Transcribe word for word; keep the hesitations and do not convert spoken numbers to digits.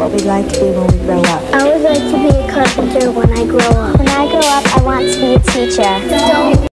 what we'd like to be when we grow up. I would like to be a carpenter when I grow up. When I grow up, I want to be a teacher. Don't